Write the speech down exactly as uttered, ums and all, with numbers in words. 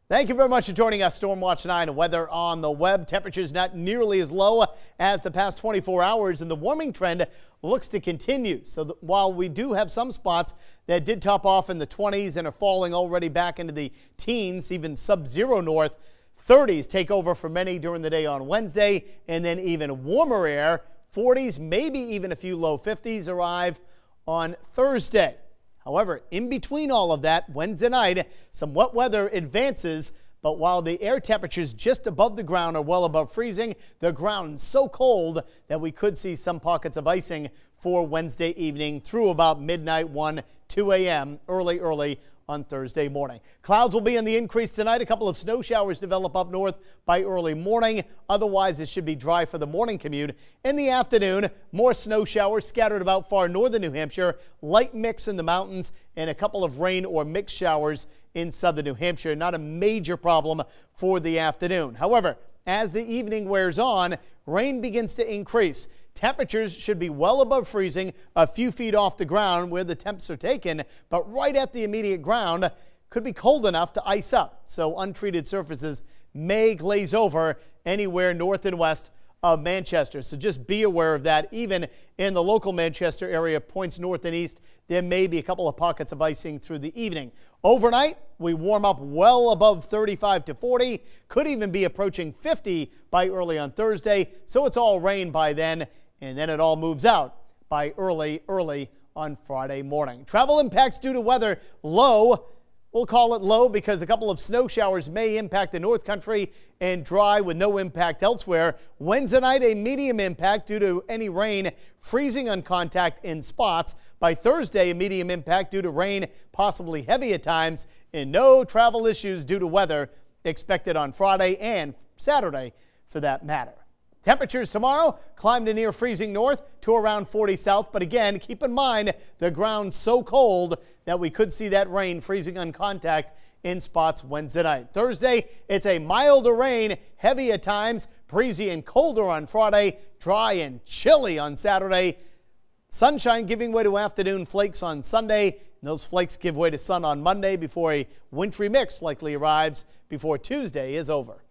Thank you very much for joining us. Stormwatch nine weather on the web. Temperatures not nearly as low as the past twenty-four hours, and the warming trend looks to continue. So th while we do have some spots that did top off in the twenties and are falling already back into the teens, even sub-zero north, thirties take over for many during the day on Wednesday, and then even warmer air, forties, maybe even a few low fifties arrive on Thursday. However, in between all of that, Wednesday night, some wet weather advances, but while the air temperatures just above the ground are well above freezing, the ground so cold that we could see some pockets of icing for Wednesday evening through about midnight, one, two a m early, early on Thursday morning. Clouds will be in the increase tonight. A couple of snow showers develop up north by early morning. Otherwise, it should be dry for the morning commute. In the afternoon, more snow showers scattered about far northern New Hampshire, light mix in the mountains, and a couple of rain or mixed showers in southern New Hampshire. Not a major problem for the afternoon. However, as the evening wears on, rain begins to increase. Temperatures should be well above freezing, a few feet off the ground where the temps are taken, but right at the immediate ground could be cold enough to ice up. So untreated surfaces may glaze over anywhere north and west of Manchester. So just be aware of that. Even in the local Manchester area, points north and east, there may be a couple of pockets of icing through the evening. Overnight, we warm up well above thirty-five to forty, could even be approaching fifty by early on Thursday. So it's all rain by then, and then it all moves out by early, early on Friday morning. Travel impacts due to weather low. We'll call it low because a couple of snow showers may impact the North Country and dry with no impact elsewhere. Wednesday night, a medium impact due to any rain, freezing on contact in spots. By Thursday, a medium impact due to rain, possibly heavy at times, and no travel issues due to weather expected on Friday and Saturday for that matter. Temperatures tomorrow climb to near freezing north to around forty south. But again, keep in mind the ground's so cold that we could see that rain freezing on contact in spots Wednesday night. Thursday, it's a milder rain, heavy at times, breezy and colder on Friday, dry and chilly on Saturday. Sunshine giving way to afternoon flakes on Sunday. And those flakes give way to sun on Monday before a wintry mix likely arrives before Tuesday is over.